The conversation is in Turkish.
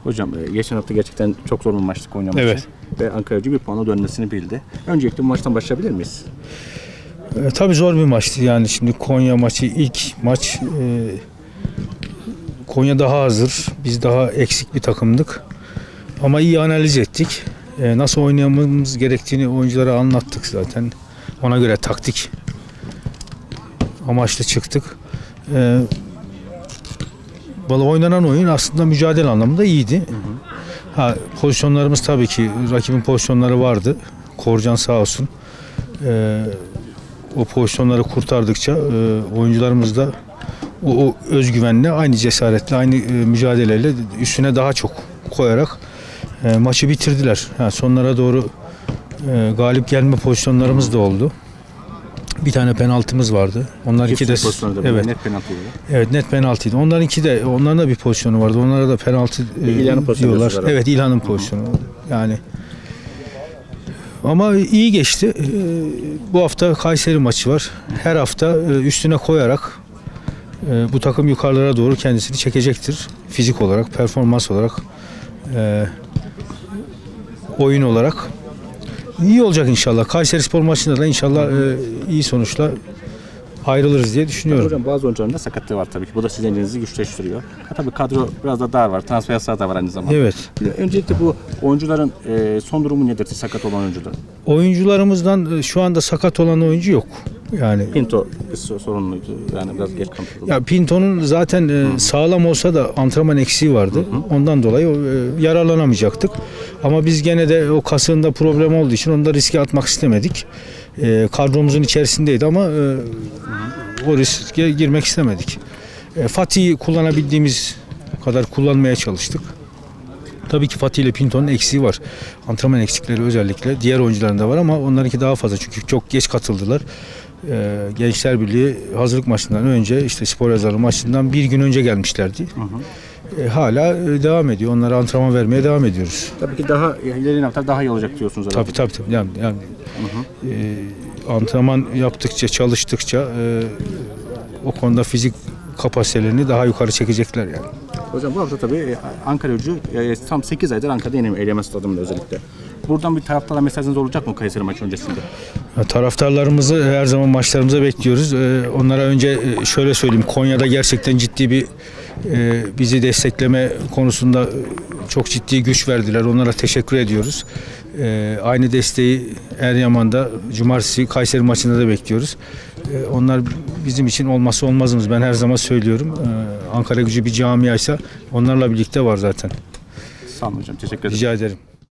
Hocam geçen hafta gerçekten çok zor bir maçtı Konya maçı. Evet. Ve Ankaragücü bir puanla dönmesini bildi. Öncelikle bu maçtan başlayabilir miyiz? Tabii zor bir maçtı yani şimdi Konya maçı ilk maç. Konya daha hazır, biz daha eksik bir takımdık. Ama iyi analiz ettik. Nasıl oynamamız gerektiğini oyunculara anlattık zaten. Ona göre taktik amaçlı çıktık. Oynanan oyun aslında mücadele anlamında iyiydi. Pozisyonlarımız tabii ki rakibin pozisyonları vardı. Korcan sağ olsun. O pozisyonları kurtardıkça oyuncularımız da o özgüvenle, aynı cesaretle, aynı mücadeleyle üstüne daha çok koyarak maçı bitirdiler. Sonlara doğru galip gelme pozisyonlarımız da oldu. Bir tane penaltımız vardı. Onlar iki de evet, net penaltıydı. Evet, net penaltıydı. Onların da bir pozisyonu vardı. Onlara da penaltı diyorlar. Evet, İlhan'ın pozisyonu. Yani ama iyi geçti. Bu hafta Kayseri maçı var. Her hafta üstüne koyarak bu takım yukarılara doğru kendisini çekecektir. Fizik olarak, performans olarak, oyun olarak. İyi olacak inşallah. Kayserispor maçında da inşallah iyi sonuçla ayrılırız diye düşünüyorum. Hocam bazı oyuncuların da sakatlığı var tabii ki. Bu da sizin elinizi güçleştiriyor. Tabii kadro biraz da dar var. Transfer yasağı da var aynı zamanda. Evet. Öncelikle bu oyuncuların son durumu nedir? Sakat olan oyuncuların. Oyuncularımızdan şu anda sakat olan oyuncu yok. Yani Pinto sorunluydu. Yani biraz geç kaldı. Ya Pinto'nun zaten sağlam olsa da antrenman eksiği vardı. Ondan dolayı yararlanamayacaktık. Ama biz gene de o kasığında problem olduğu için onu da riske atmak istemedik. Kadromuzun içerisindeydi ama o riske girmek istemedik. Fatih'i kullanabildiğimiz kadar kullanmaya çalıştık. Tabii ki Fatih ile Pinto'nun eksiği var. Antrenman eksikleri özellikle. Diğer oyuncuların da var ama onlarınki daha fazla çünkü çok geç katıldılar. Gençler Birliği hazırlık maçından önce, işte spor yazarı maçından bir gün önce gelmişlerdi. Hala devam ediyor. Onlara antrenman vermeye devam ediyoruz. Tabii ki daha ilerleyen hafta daha iyi olacak diyorsunuz herhalde. Tabii. Yani antrenman yaptıkça, çalıştıkça o konuda fizik kapasitelerini daha yukarı çekecekler yani. Hocam bu hafta tabii Ankaragücü tam 8 aydır Ankara'da yenilmiyor, Eyleme Stadı'nda özellikle. Buradan bir taraftara mesajınız olacak mı Kayseri maçı öncesinde? Taraftarlarımızı her zaman maçlarımıza bekliyoruz. Onlara önce şöyle söyleyeyim, Konya'da gerçekten ciddi bir bizi destekleme konusunda çok ciddi güç verdiler. Onlara teşekkür ediyoruz. Aynı desteği Eryaman'da cumartesi Kayseri maçında da bekliyoruz. Onlar bizim için olmazsa olmazımız. Ben her zaman söylüyorum. Ankaragücü bir camiaysa onlarla birlikte var zaten. Sağ olun hocam. Teşekkür ederim. Rica ederim.